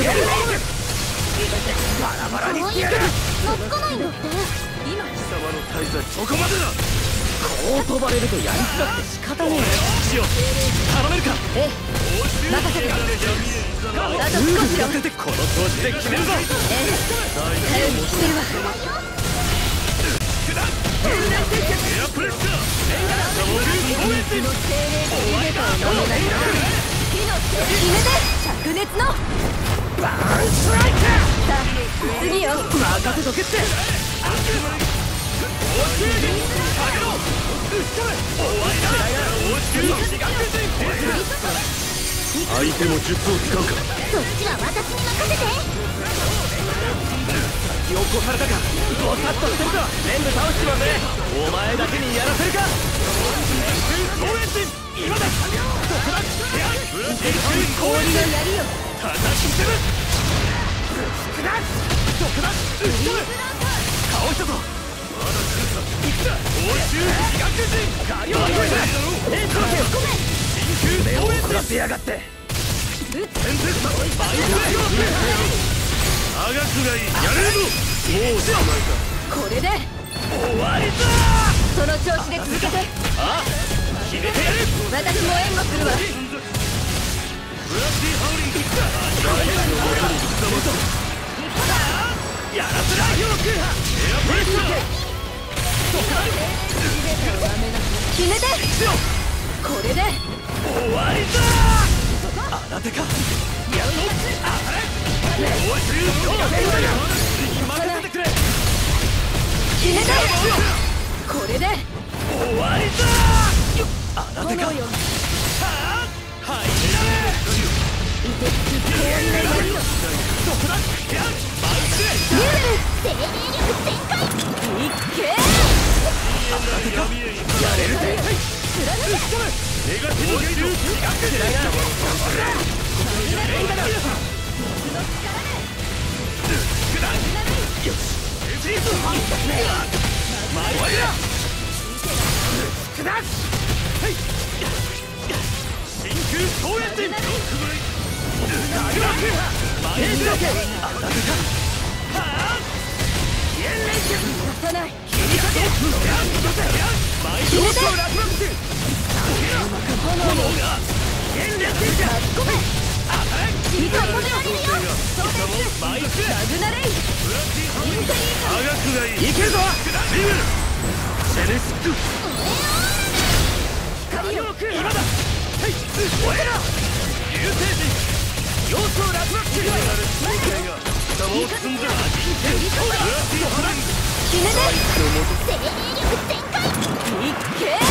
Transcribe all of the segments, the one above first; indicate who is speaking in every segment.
Speaker 1: バラバラにしてやる。
Speaker 2: 懐かないんだって。
Speaker 1: 今貴様の大罪そこまでだ。こう飛ばれるとやりづらくて仕方ねえ。死を頼めるか。
Speaker 2: ええ、任せて。あと少しよ。
Speaker 1: この調子で決めるぞ。
Speaker 2: ええ、頼りにしてるわ。
Speaker 1: エアプレッシャー。
Speaker 2: この精霊と入れたのもない。決めて灼熱の
Speaker 1: バーンストライク。
Speaker 2: さあ次よ。
Speaker 1: 任せとけって。相手も術を使うか。
Speaker 2: そっちは私に任せて。
Speaker 1: 先を越されたか。ボサッとしてるか。全部倒しちまうぜ。お前だけにやらせるか。今だ。
Speaker 2: 氷の槍よ。
Speaker 1: 叩きつぶ。倒したぞ。行くな。欧州医学人ガリオンだ。目を凝らせやがって。天鉄さんバイクあがくがいい。やれるぞ。もうしないか。
Speaker 2: これで
Speaker 1: 終わりだ。
Speaker 2: その調子で続けて。
Speaker 1: あ、決めてやる。
Speaker 2: 私も援護するわ。
Speaker 1: ブラッディハウリング行くか。大地の元に貴様とやらせないよ。エアプレッシャー。
Speaker 2: 決めて。これで
Speaker 1: 終わりだ。あなたか。やっとあれ欧州医学人に任せてくれ。
Speaker 2: 決めて。これで
Speaker 1: 終わりだ。あなたか。はあ、はいられ。
Speaker 2: 凍りの槍よ。
Speaker 1: どこだ。やっマウス
Speaker 2: ニュール精霊力全開。いっけ
Speaker 1: あなたか。やれるぜ。
Speaker 2: 貫け。
Speaker 1: ネガティブゲージを医学人だ。よし。シーズンマイワイラ真空総エンジン。ダグラクマイズロケ。あなたか。はあ、支援連結
Speaker 2: 出さない。
Speaker 1: 切りかけ。マイドロショーラクロクス。炎が支援連結だ。
Speaker 2: ごめん。
Speaker 1: 当たれ。
Speaker 2: 理解止められるよ。
Speaker 1: マイク
Speaker 2: ラグナレイ。
Speaker 1: 科学がいい。いけるぞ。リムセネスク。
Speaker 2: 光よ。
Speaker 1: 今だ。はい、俺ら流星人要素落幕中。貴様を積んだ人権ブラッディハラング。
Speaker 2: 決めて。精霊力全開。いっ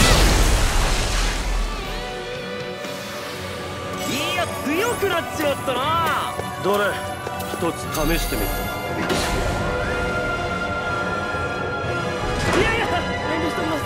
Speaker 2: け。
Speaker 1: いや、強くなっちまったな。どれ一つ試してみる。いやいや、遠慮しておきます。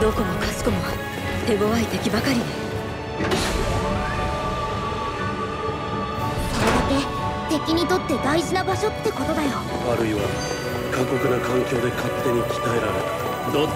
Speaker 2: どこもかしこも手強い敵ばかりね。
Speaker 3: それだけ敵にとって大事な場所ってことだよ。
Speaker 1: あるいは過酷な環境で勝手に鍛えられた。どっ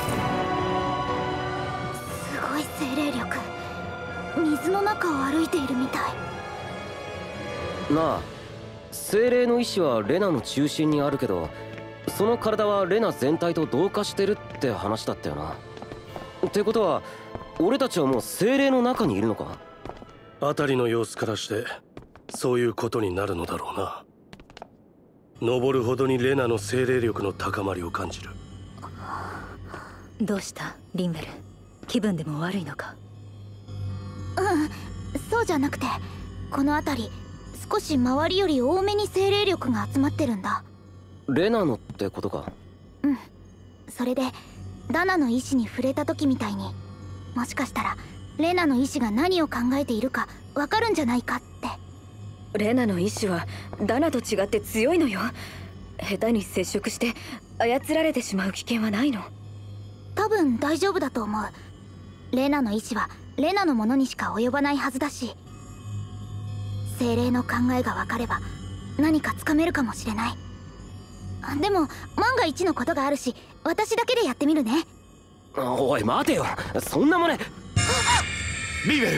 Speaker 3: すごい精霊力。水の中を歩いているみたい。
Speaker 4: なあ、精霊の意志はレナの中心にあるけど、その体はレナ全体と同化してるって話だったよな。ってことは俺たちはもう精霊の中にいるのか？
Speaker 1: 辺りの様子からしてそういうことになるのだろうな。登るほどにレナの精霊力の高まりを感じる。
Speaker 2: どうしたリンベル、気分でも悪いのか？
Speaker 3: そうじゃなくて、この辺り少し周りより多めに精霊力が集まってるんだ。
Speaker 4: レナのってことか？
Speaker 3: それでダナの意志に触れた時みたいに、もしかしたらレナの意志が何を考えているかわかるんじゃないかって。
Speaker 2: レナの意志はダナと違って強いのよ。下手に接触して操られてしまう危険はないの？
Speaker 3: 多分大丈夫だと思う。レナの意志はレナのものにしか及ばないはずだし、精霊の考えが分かれば何かつかめるかもしれない。でも万が一のことがあるし、私だけでやってみるね。
Speaker 4: おい待てよ、そんな真似。
Speaker 1: リーベル、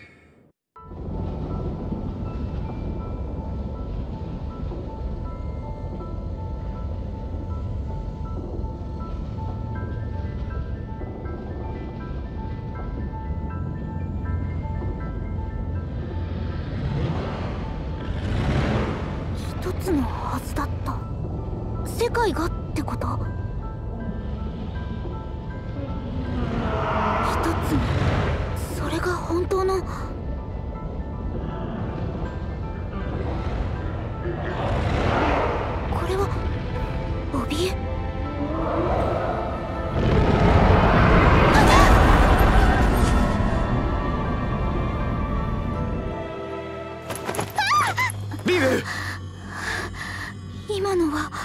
Speaker 3: 一つのはずだった。世界がってこと？一つ、それが本当の。これは怯え。
Speaker 1: リーベル、
Speaker 3: 今のは。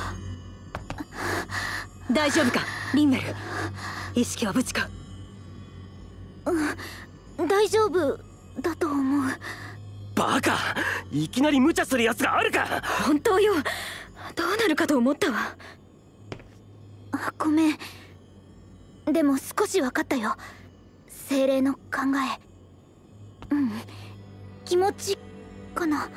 Speaker 2: 大丈夫かリンベル、意識は無事か？
Speaker 3: 大丈夫だと思う。
Speaker 4: バカ、いきなり無茶するやつがあるか？
Speaker 2: 本当よ、どうなるかと思ったわ。
Speaker 3: ごめん。でも少し分かったよ、精霊の考え。気持ちかな。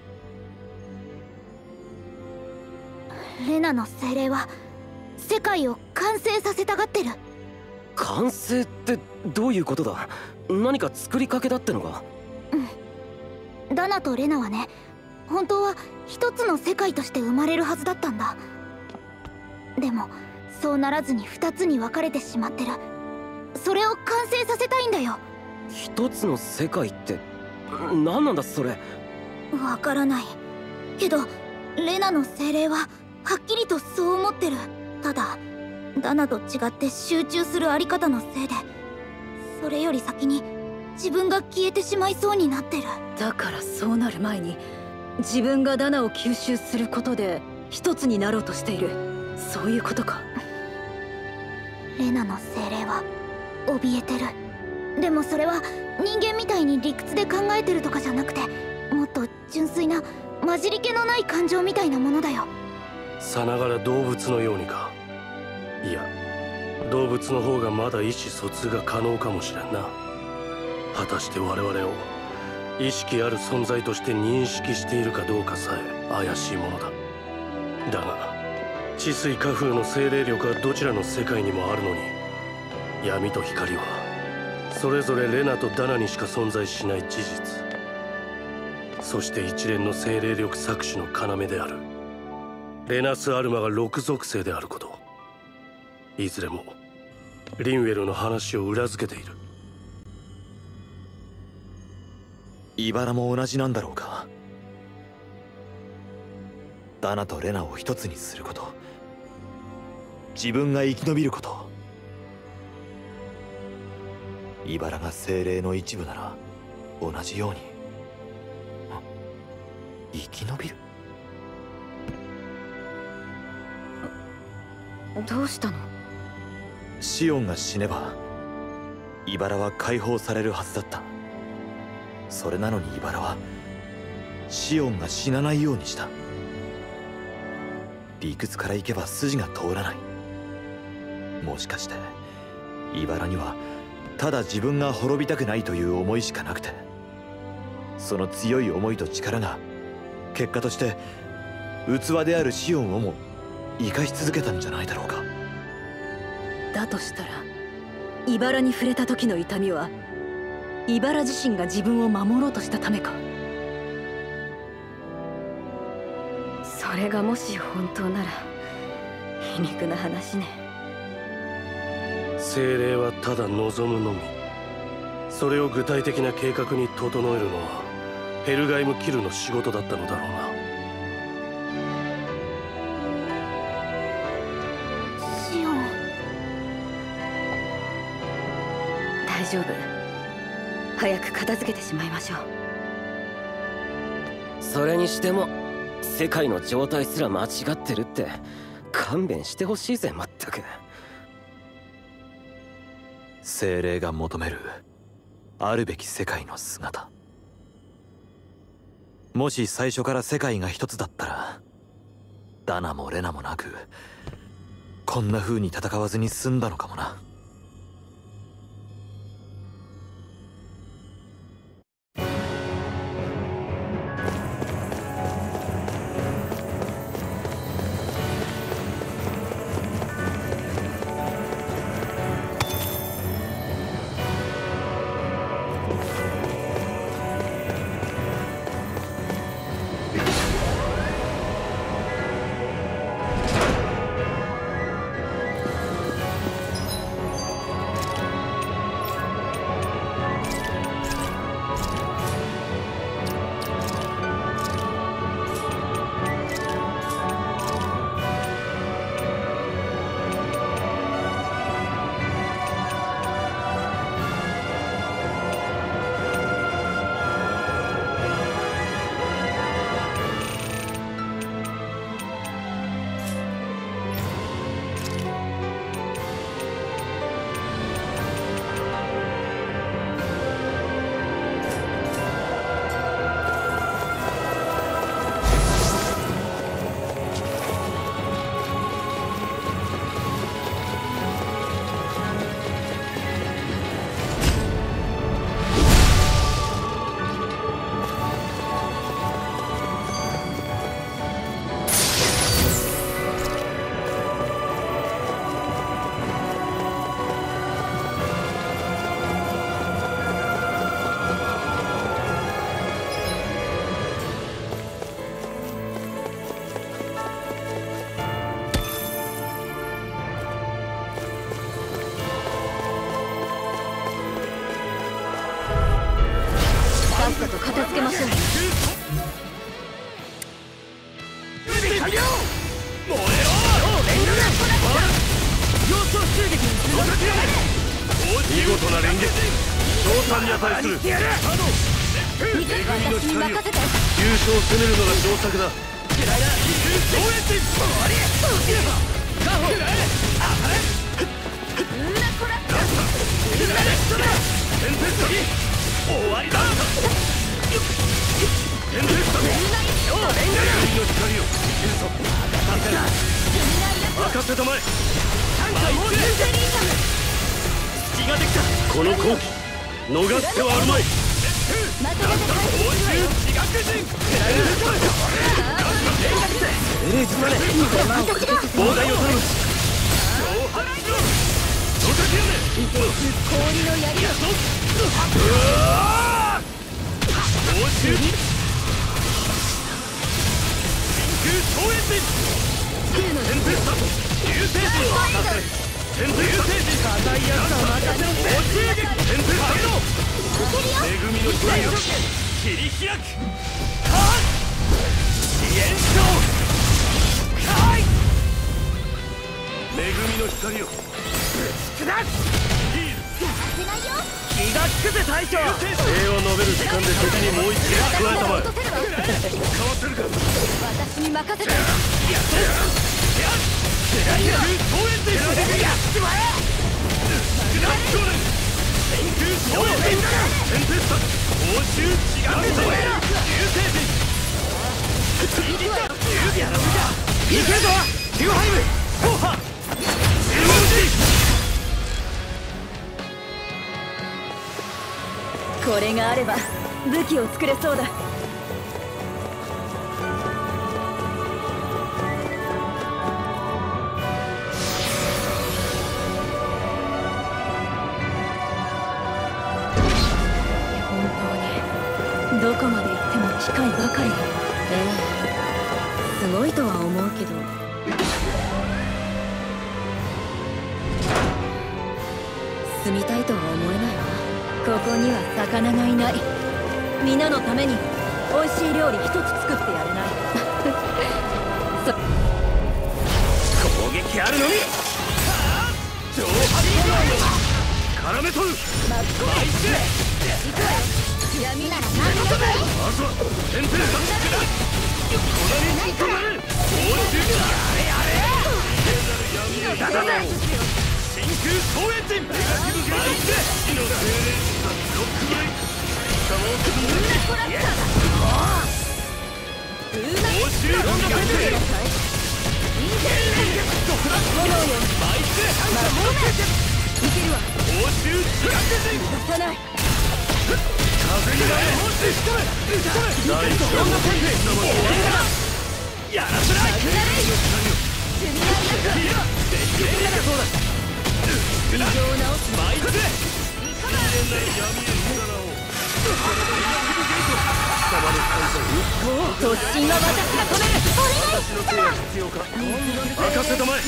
Speaker 3: レナの精霊は世界を完成させたがってる。
Speaker 4: 完成ってどういうことだ？何か作りかけだってのか？
Speaker 3: ダナとレナはね、本当は一つの世界として生まれるはずだったんだ。でもそうならずに二つに分かれてしまってる。それを完成させたいんだよ。
Speaker 4: 一つの世界って何なんだそれ？
Speaker 3: わからないけど、レナの精霊ははっきりとそう思ってる。ただダナと違って集中するあり方のせいで、それより先に自分が消えてしまいそうになってる。
Speaker 2: だからそうなる前に自分がダナを吸収することで一つになろうとしている、そういうことか？
Speaker 3: レナの精霊は怯えてる。でもそれは人間みたいに理屈で考えてるとかじゃなくて、もっと純粋な混じり気のない感情みたいなものだよ。
Speaker 1: さながら動物のようにか。いや、動物の方がまだ意思疎通が可能かもしれんな。果たして我々を意識ある存在として認識しているかどうかさえ怪しいものだ。だが治水火風の精霊力はどちらの世界にもあるのに、闇と光はそれぞれレナとダナにしか存在しない事実、そして一連の精霊力搾取の要であるレナス・アルマが6属性であること、いずれもリンウェルの話を裏付けている。
Speaker 5: 茨も同じなんだろうか。ダナとレナを一つにすること、自分が生き延びること。茨が精霊の一部なら同じように生き延びる。
Speaker 2: どうしたの？
Speaker 5: シオンが死ねば茨は解放されるはずだった。それなのに茨はシオンが死なないようにした。理屈からいけば筋が通らない。もしかして茨にはただ自分が滅びたくないという思いしかなくて、その強い思いと力が結果として器であるシオンをも生かし続けたんじゃないだろうか。
Speaker 2: だとしたら茨に触れた時の痛みは茨自身が自分を守ろうとしたためか。それがもし本当なら皮肉な話ね。
Speaker 1: 精霊はただ望むのみ。それを具体的な計画に整えるのはヘルガイム・キルの仕事だったのだろうな。
Speaker 3: シオン。
Speaker 2: 大丈夫。早く片付けてしまいましょう。
Speaker 4: それにしても世界の状態すら間違ってるって勘弁してほしいぜ。まったく。
Speaker 5: 精霊が求めるあるべき世界の姿。もし最初から世界が一つだったらダナもレナもなくこんな風に戦わずに済んだのかもな。
Speaker 2: さっさと片付けましょう。
Speaker 1: 見事な連撃、賞賛に値する。
Speaker 2: 私に任せて。
Speaker 1: 急所を攻めるのが上策だ。終わりだ。任せたまえ。隙ができた。この好機逃してはあるまい。妨害を頼む。
Speaker 2: 氷の槍を礼を述べる時間で敵にもう一撃加えたまえ。 私に任せて。 これがあれば武器を作れそうだ。どこまで行っても機械ばかりだ。すごいとは思うけど、住みたいとは思えないわ。ここには魚がいない。皆のために美味しい料理一つ作ってやれない。
Speaker 1: 攻撃あるのみ。上波絡めとる。
Speaker 3: 闇なら何でもいい。
Speaker 1: まずはテンペレサこのに止まる。やれやれ真空総エンジン。マイス火の精霊ロックブレイク。スモークブレイク。欧州ロンドテンペレマイスいけるわ。欧州違って出さない。風になれ。大丈夫。やらせない。異常なマイクで
Speaker 2: 突進は私が止める。お願いしたら
Speaker 1: 任せたまえ。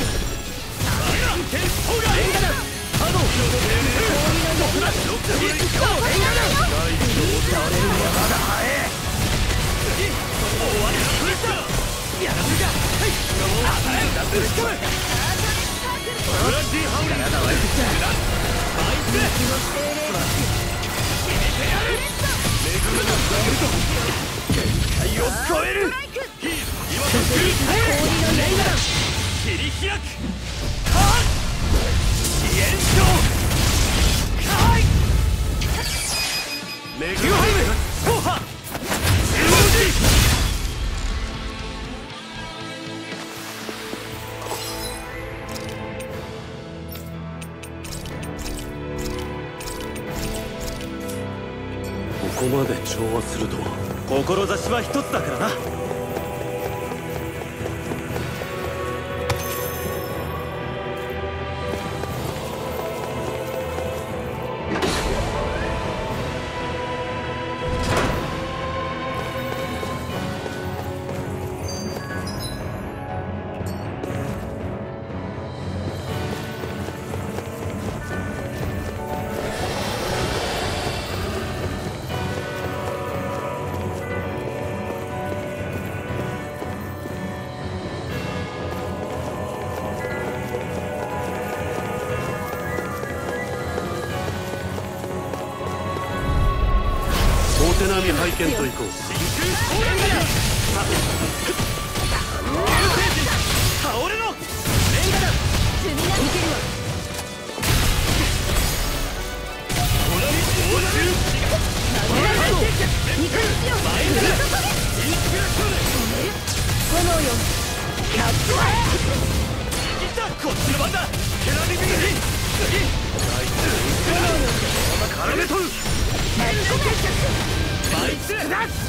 Speaker 1: ここまで調和するとは。
Speaker 5: 志は一つだからな。
Speaker 1: 手並み拝見といこう。真空総エンジン。倒れろ。レンガだ。積みな受けるわ。この道欧州肉強前だ。
Speaker 2: 炎よキャッチワ
Speaker 1: いったこっちの番だ。テラビビリ次絡めとる。マイスだ。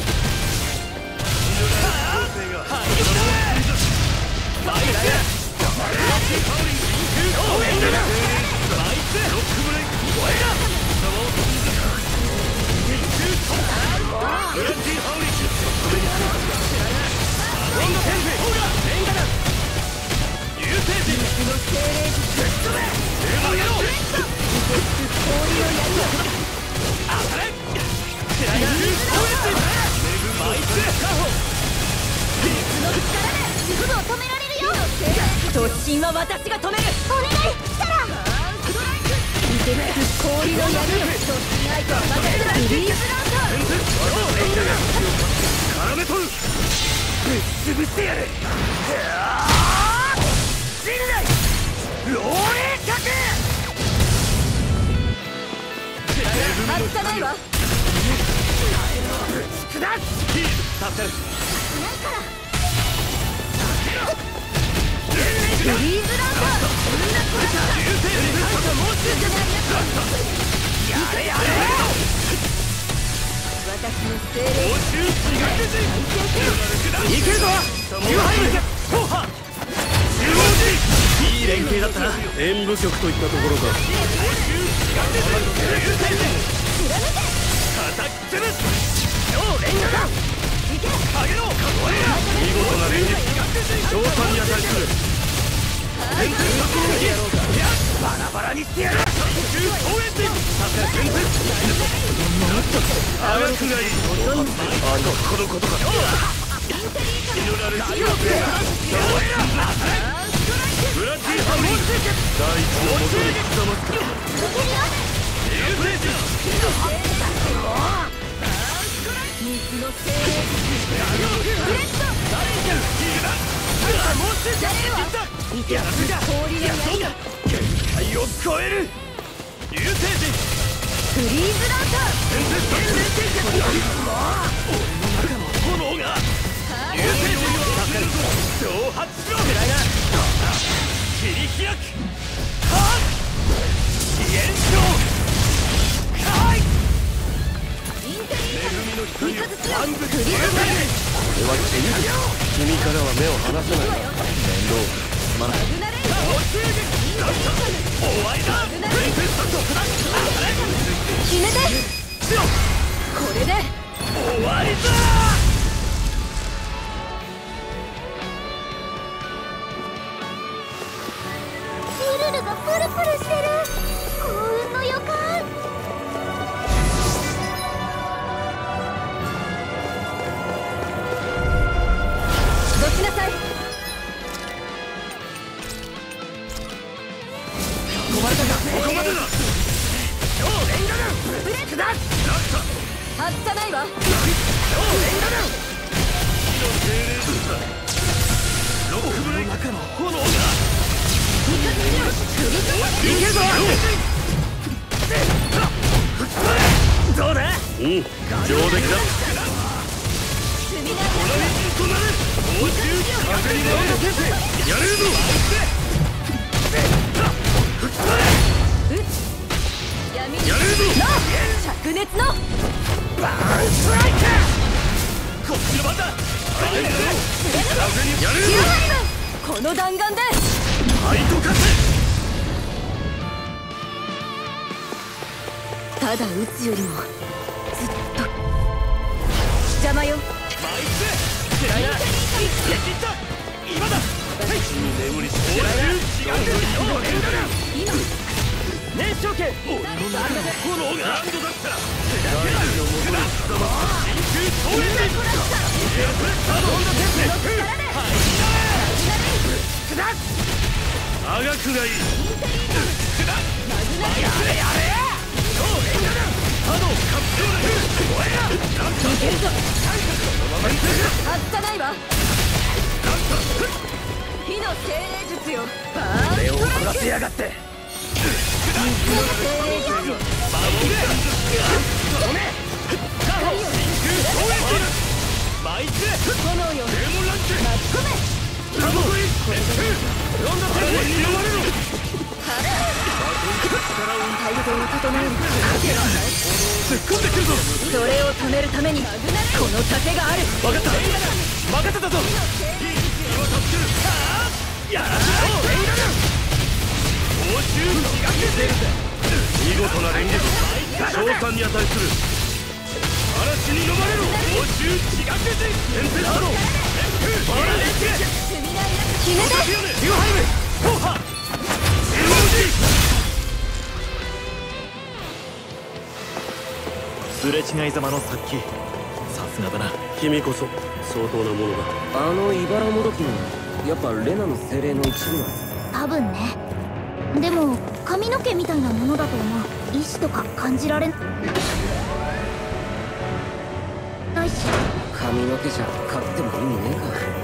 Speaker 2: 突進は私が止める。
Speaker 3: お願いしたら
Speaker 2: 凍りの闇よ。突進相手は私がリリースランター。
Speaker 1: 絡めとる。ぶっ潰してやる。陣内老霊客。
Speaker 2: ないわ。
Speaker 1: 助かる。
Speaker 2: フリーズランド。私の精霊
Speaker 1: いけるぞ。いい連携だったな。演武局といったところか。見事な連撃、賞賛に値する。バラバラにしてやる。あがくがいい。このことか。ブラッディハムリー第一の元に刻ますか。
Speaker 2: 水の精霊氷の刃。
Speaker 1: 限界を超える。流星人
Speaker 2: フリーズランタ
Speaker 1: 炎が流星人を挑発しろ。切り開く。支援症
Speaker 2: インテリ
Speaker 1: 恵みの光を
Speaker 2: 味方強い。
Speaker 1: 暗部
Speaker 2: フリーズラン
Speaker 1: 君からは目を離せない。
Speaker 2: マグナレイ
Speaker 1: 終わりだ。
Speaker 2: 決めて。これで
Speaker 1: 終わりだ。
Speaker 3: シルルがプルプルしてる。幸運の予感。
Speaker 2: どきなさい。
Speaker 1: ここまでだ。
Speaker 2: ブレックだ。外さないわ。
Speaker 1: ロックブレイク。中の炎が
Speaker 2: いけるぞ。
Speaker 1: どうだ。上出来だ。
Speaker 2: 積みな
Speaker 1: となる。風に回らせてやれるぞ。
Speaker 2: 闇
Speaker 1: やれるぞ。
Speaker 2: 灼熱の
Speaker 1: バーンストライク。こっちの番だ。風にやれるぞ。
Speaker 2: この弾丸で
Speaker 1: ファイトカス。
Speaker 2: ただ撃つよりもずっと邪魔よ。
Speaker 1: マイス嫌いな。今だ。眠りしてやる。
Speaker 2: 今
Speaker 1: 燃焼剣。俺の中の炎がランドだったら大地の元に刻ま真空超越人。あがくがいい。
Speaker 2: 外さないわ。火の精霊術よ。バーン
Speaker 1: 俺を怒らせやがって。
Speaker 2: 水の精霊術よ。
Speaker 1: マイス
Speaker 2: 炎よ。
Speaker 1: デーモンランチ
Speaker 2: 巻き込め。
Speaker 1: ラボイロンダテンに飲まれろ。
Speaker 2: 態度を整える。
Speaker 1: 突っ込んでくるぞ。
Speaker 2: それを止めるためにこの盾がある。
Speaker 1: 分かった。任せたぞ。今助ける。やらせろ。報酬気がけてる。見事な連撃。賞賛に値する。嵐に飲まれろ。報酬気がけて。先生だろ。
Speaker 2: 決めて。
Speaker 1: ユハイムフォーハ
Speaker 5: すれ違いざまの殺気。さすがだな。
Speaker 1: 君こそ相当なものだ。
Speaker 4: あの茨もどきもやっぱレナの精霊の一部なの？
Speaker 3: 多分ね。でも髪の毛みたいなものだと思う。意志とか感じられないし。
Speaker 4: 髪の毛じゃ勝っても意味ねえか。